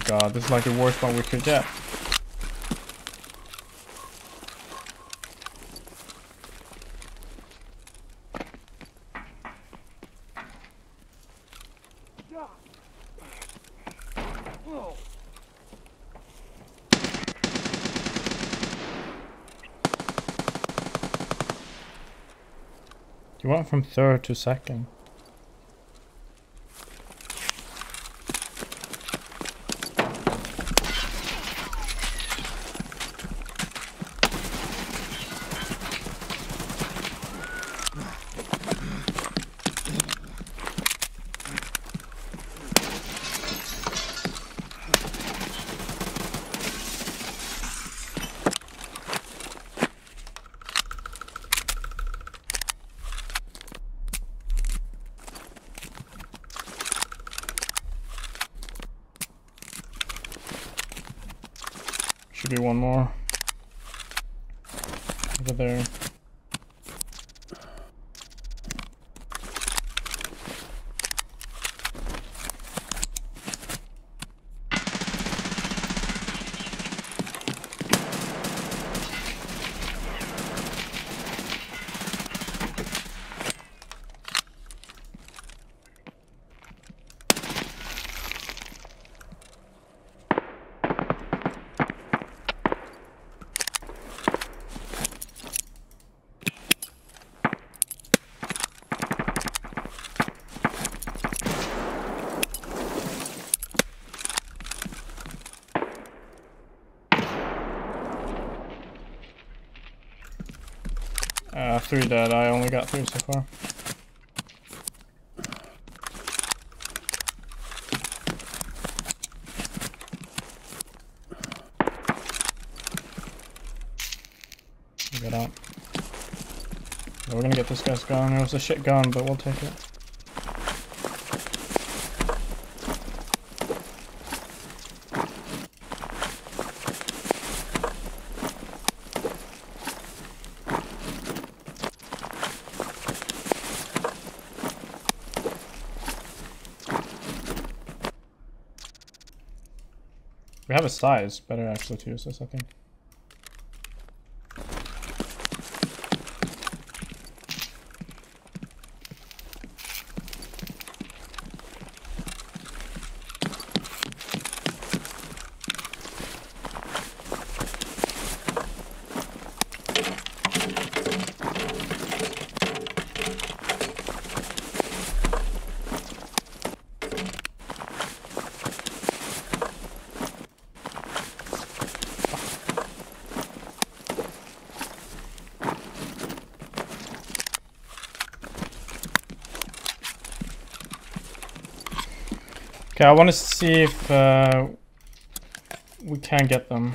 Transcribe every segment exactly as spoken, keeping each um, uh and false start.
god, this is like the worst one we could get. You went from third to second. Should be one more over there. Uh, three dead. I only got three so far. Get out. Yeah, we're gonna get this guy's gun. It was a shit gun, but we'll take it. We have a size. Better actually to use this, I think. Okay, I want to see if uh, we can get them.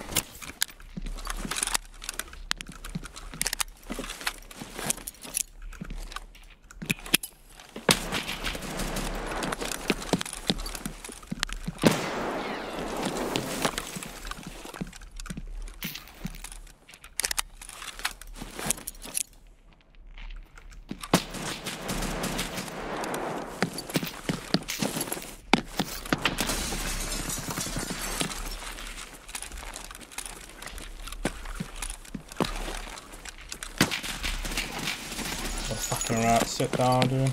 Fucking rat, sit down, dude.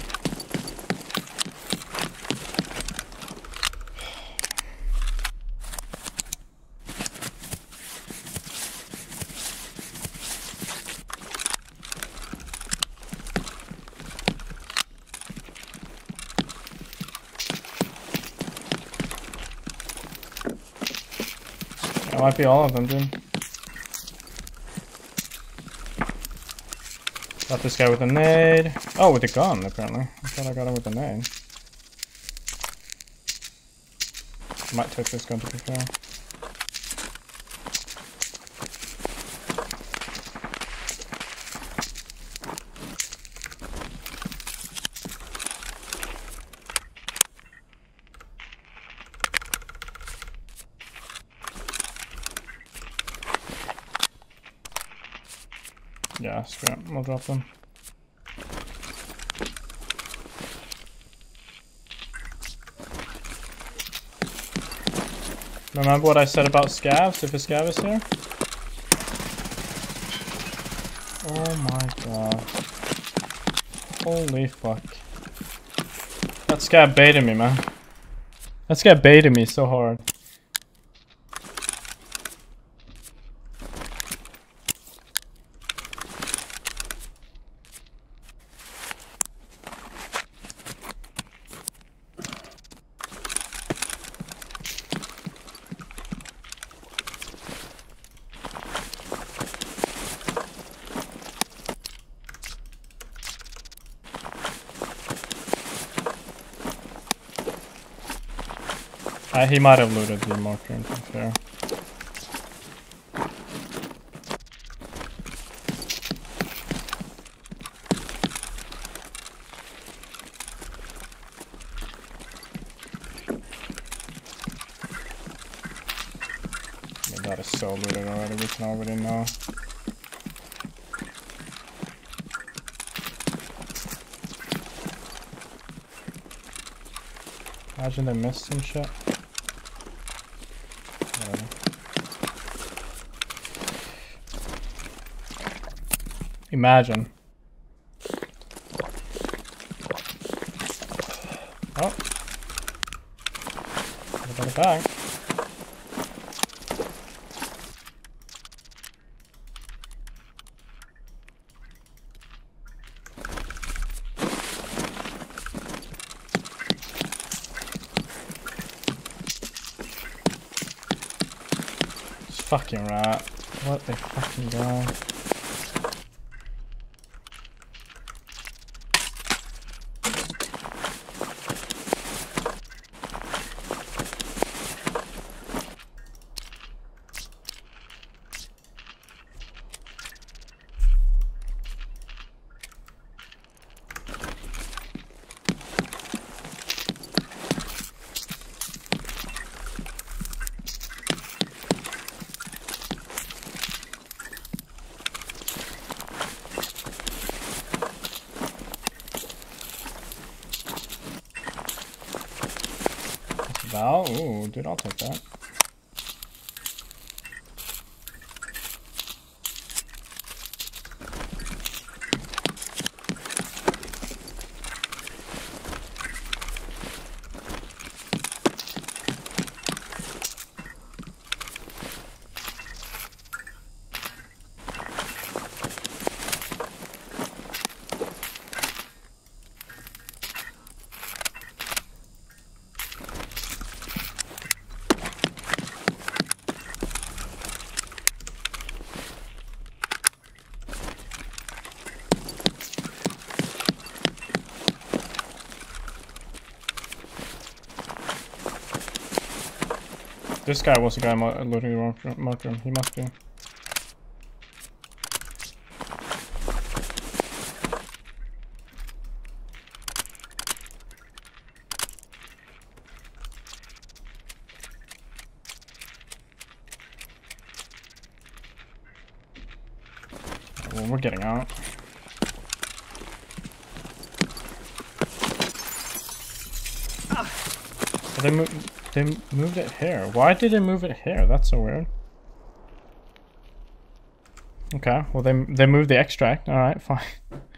That might be all of them, dude. Got this guy with a nade. Oh, with a gun, apparently. I thought I got him with a nade. Might take this gun to be fair. Yeah, screw it. We'll drop them. Remember what I said about scavs, if a scav is here? Oh my god. Holy fuck. That scav baited me, man. That scav baited me so hard. Uh, he might have looted the marker, to be fair. Yeah, that is so looted already, we can already know. Imagine they missed some shit. Whatever. Imagine. Oh. Got it back. Fucking rat. What the fucking guy? Val? Ooh, dude, I'll take that. This guy was the guy looting the marker. He must be. Well, we're getting out. Did they move? They moved it here. Why did they move it here? That's so weird. Okay, well they they moved the extract. All right, fine.